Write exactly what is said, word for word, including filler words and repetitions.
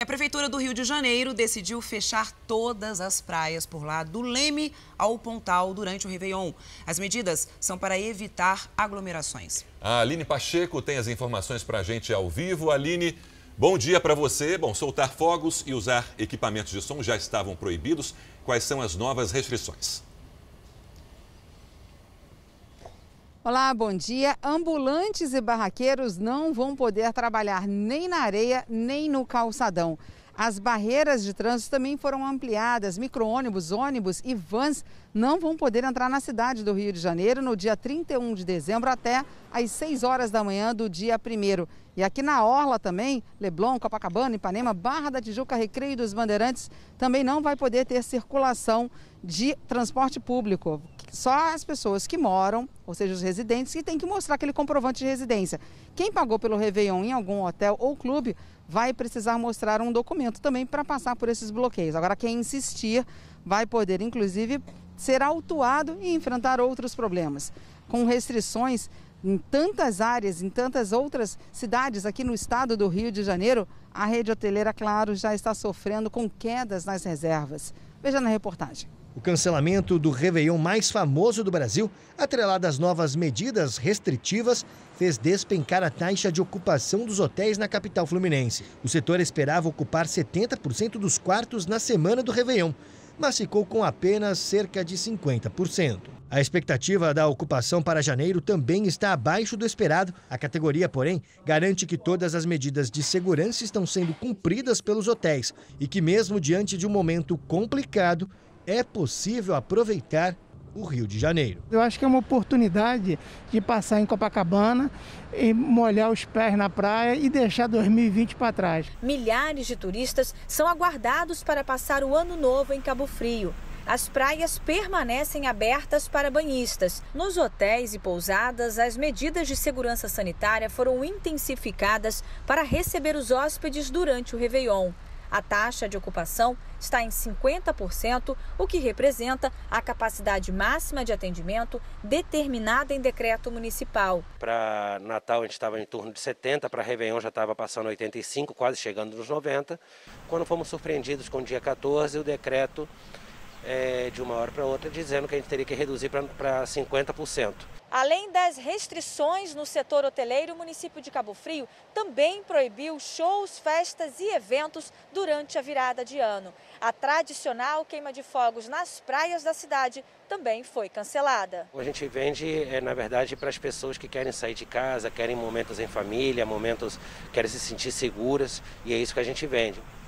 A Prefeitura do Rio de Janeiro decidiu fechar todas as praias por lá, do Leme ao Pontal, durante o Réveillon. As medidas são para evitar aglomerações. A Aline Pacheco tem as informações para a gente ao vivo. Aline, bom dia para você. Bom, soltar fogos e usar equipamentos de som já estavam proibidos. Quais são as novas restrições? Olá, bom dia. Ambulantes e barraqueiros não vão poder trabalhar nem na areia, nem no calçadão. As barreiras de trânsito também foram ampliadas. Micro-ônibus, ônibus e vans não vão poder entrar na cidade do Rio de Janeiro no dia trinta e um de dezembro até às seis horas da manhã do dia primeiro. E aqui na Orla também, Leblon, Copacabana, Ipanema, Barra da Tijuca, Recreio dos Bandeirantes, também não vai poder ter circulação de transporte público. Só as pessoas que moram, ou seja, os residentes, que têm que mostrar aquele comprovante de residência. Quem pagou pelo Réveillon em algum hotel ou clube vai precisar mostrar um documento também para passar por esses bloqueios. Agora, quem insistir vai poder, inclusive, ser autuado e enfrentar outros problemas. Com restrições em tantas áreas, em tantas outras cidades aqui no estado do Rio de Janeiro, a rede hoteleira, claro, já está sofrendo com quedas nas reservas. Veja na reportagem. O cancelamento do Réveillon mais famoso do Brasil, atrelado às novas medidas restritivas, fez despencar a taxa de ocupação dos hotéis na capital fluminense. O setor esperava ocupar setenta por cento dos quartos na semana do Réveillon, mas ficou com apenas cerca de cinquenta por cento. A expectativa da ocupação para janeiro também está abaixo do esperado. A categoria, porém, garante que todas as medidas de segurança estão sendo cumpridas pelos hotéis e que, mesmo diante de um momento complicado, é possível aproveitar o Rio de Janeiro. Eu acho que é uma oportunidade de passar em Copacabana e molhar os pés na praia e deixar dois mil e vinte para trás. Milhares de turistas são aguardados para passar o ano novo em Cabo Frio. As praias permanecem abertas para banhistas. Nos hotéis e pousadas, as medidas de segurança sanitária foram intensificadas para receber os hóspedes durante o Réveillon. A taxa de ocupação está em cinquenta por cento, o que representa a capacidade máxima de atendimento determinada em decreto municipal. Para Natal a gente estava em torno de setenta, para Réveillon já estava passando oitenta e cinco, quase chegando nos noventa. Quando fomos surpreendidos com o dia quatorze, o decreto é, de uma hora para outra dizendo que a gente teria que reduzir para cinquenta por cento. Além das restrições no setor hoteleiro, o município de Cabo Frio também proibiu shows, festas e eventos durante a virada de ano. A tradicional queima de fogos nas praias da cidade também foi cancelada. A gente vende, é, na verdade, para as pessoas que querem sair de casa, querem momentos em família, momentos querem se sentir seguras, e é isso que a gente vende.